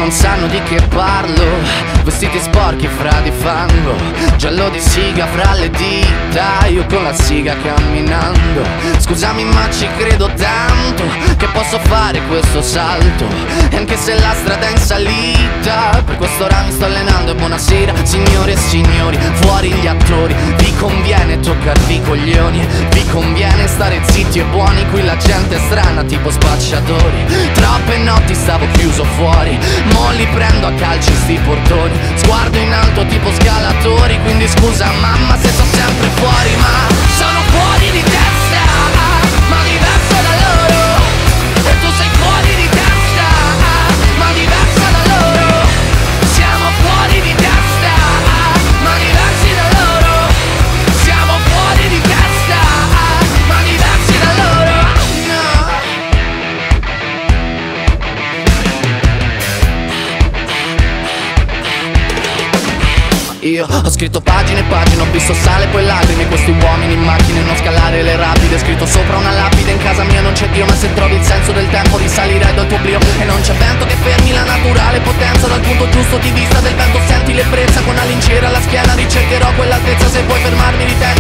non sanno di che parlo. Vestiti sporchi fra di fango, giallo di siga fra le dita, io con la siga camminando. Scusami ma ci credo tanto che posso fare questo salto, e anche se la strada è in salita, per quest'ora mi sto allenando. E buonasera signore e signori, fuori gli attori. Vi conviene toccarvi i coglioni, vi conviene stare zitti e buoni. Qui la gente è strana tipo spacciatori. Troppe notti stavo chiuso fuori, mo li prendo a calci sti portoni. Sguardo in alto tipo scalatori, quindi scusa mamma se sto sempre fuori, ma sono fuori di testa, ma diverso da loro. E tu sei fuori di testa, ma diversa da loro. Siamo fuori di testa, ma diversi da loro. Siamo fuori di testa, ma diversi da loro. No. Io ho scritto pagine e pagine, ho visto sale poi lacrime. Questi uomini in macchine, non scalare le rapide. Scritto sopra una lapide, in casa mia non c'è Dio. Ma se trovi il senso del tempo risalirai dal tuo oblio. E non c'è vento che fermi la naturale potenza. Dal punto giusto di vista del vento senti l'ebbrezza. Con la lincera alla schiena ricercherò quell'altezza. Se vuoi fermarmi ritieni